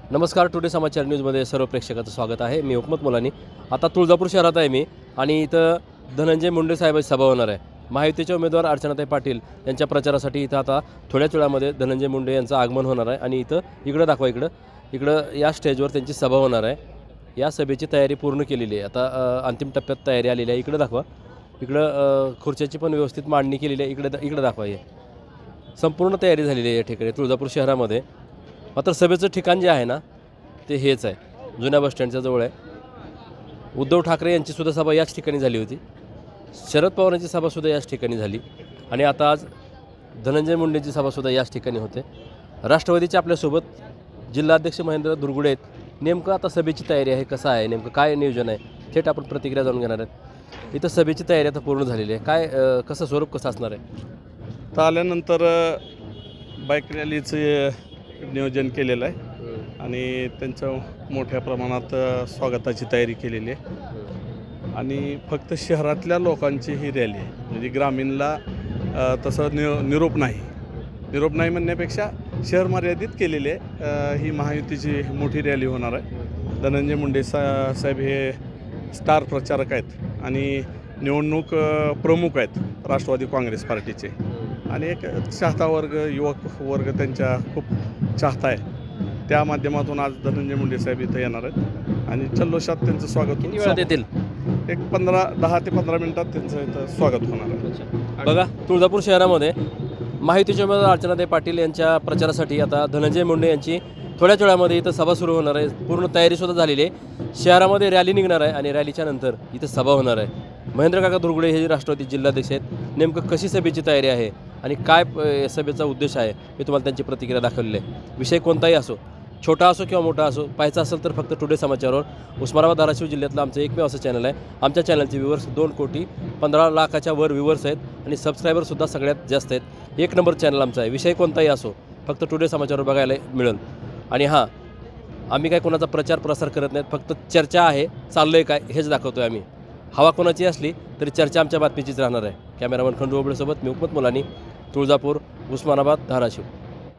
नमस्कार. टुडे समाचार न्यूजमध्ये सर्व प्रेक्षकाचं स्वागत आहे. मी हुकमत मुलानी. आता तुळजापूर शहरात आहे मी आणि इथं धनंजय मुंडे साहेबांची सभा होणार आहे. महायुतीचे उमेदवार अर्चनाताई पाटील यांच्या प्रचारासाठी इथं आता थोड्याच वेळामध्ये धनंजय मुंडे यांचं आगमन होणार आहे आणि इकडं दाखवा, इकडं या स्टेजवर त्यांची सभा होणार आहे. या सभेची तयारी पूर्ण केलेली आहे. आता अंतिम टप्प्यात तयारी आलेली आहे. इकडं दाखवा, इकडं खुर्च्याची पण व्यवस्थित मांडणी केलेली आहे. इकडं दाखवा, हे संपूर्ण तयारी झालेली आहे या ठिकाणी तुळजापूर शहरामध्ये. मात्र सभेचं ठिकाण जे आहे ना ते हेच आहे, जुन्या बसस्टँडच्या जवळ आहे. उद्धव ठाकरे यांचीसुद्धा सभा याच ठिकाणी झाली होती. शरद पवारांची सभासुद्धा याच ठिकाणी झाली आणि आता आज धनंजय मुंडेंची सभासुद्धा याच ठिकाणी होते. राष्ट्रवादीचे आपल्यासोबत जिल्हाध्यक्ष महेंद्र दुर्गुडे आहेत. नेमकं आता सभेची तयारी आहे, कसं आहे, नेमकं काय नियोजन आहे, थेट आपण प्रतिक्रिया जाणून घेणार आहेत. इथं सभेची तयारी आता पूर्ण झालेली आहे. काय कसं स्वरूप कसं असणार आहे? तर आल्यानंतर बाईक रॅलीचं नियोजन केलेलं आहे आणि त्यांचं मोठ्या प्रमाणात स्वागताची तयारी केलेली आहे आणि फक्त शहरातल्या लोकांची ही रॅली आहे. म्हणजे ग्रामीणला तसं निरोप नाही म्हणण्यापेक्षा शहर मर्यादित केलेली आहे. ही महायुतीची मोठी रॅली होणार आहे. धनंजय मुंडे साहेब हे स्टार प्रचारक आहेत आणि निवडणूक प्रमुख आहेत राष्ट्रवादी काँग्रेस पार्टीचे आणि एक चाहता वर्ग, युवक वर्ग त्यांच्या खूप चाहता आहे. त्या माध्यमातून आज धनंजय मुंडे साहेब इथं येणार आहेत आणि जल्लोषात त्यांचं स्वागत किती वेळात येतील? एक 10 ते 15 मिनिटात त्यांचं इथं स्वागत होणार आहे. बघा, तुळजापूर शहरामध्ये महायुतीचे उमेदवार अर्चनाताई पाटील यांच्या प्रचारासाठी आता धनंजय मुंडे यांची थोड्याच वेळामध्ये इथं सभा सुरू होणार आहे. पूर्ण तयारीसुद्धा झालेली आहे. शहरामध्ये रॅली निघणार आहे आणि रॅलीच्या नंतर इथं सभा होणार आहे. महेंद्र काका दुर्गुडे हे राष्ट्रवादी जिल्हाध्यक्ष आहेत. नेमकं कशी सभेची तयारी आहे आणि काय सभेचा उद्देश आहे मी तुम्हाला त्यांची प्रतिक्रिया दाखवलेली आहे. विषय कोणताही असो, छोटा असो किंवा मोठा असो, पाहायचा असेल तर फक्त टुडे समाचारवर उस्मानाबाद धाराशिव जिल्ह्यातलं आमचं एकमेव असं चॅनल आहे. आमच्या चॅनलचे व्ह्यूवर्स 2,15,00,000च्या वर व्ह्यूवर्स आहेत आणि सबस्क्रायबरसुद्धा सगळ्यात जास्त आहेत. एक नंबर चॅनल आमचा आहे. विषय कोणताही असो फक्त टुडे समाचारवर बघायला मिळेल. आणि हां, आम्ही काय कोणाचा प्रचार प्रसार करत नाहीत. फक्त चर्चा आहे, चाललं आहे काय हेच दाखवतो आहे आम्ही. हवा कोणाची असली तरी चर्चा आमच्या बातमीचीच राहणार आहे. कॅमेरामन खंडू ओबळेसोबत मी हुकमत मुलानी, तुळजापूर, उस्मानाबाद, धाराशिव.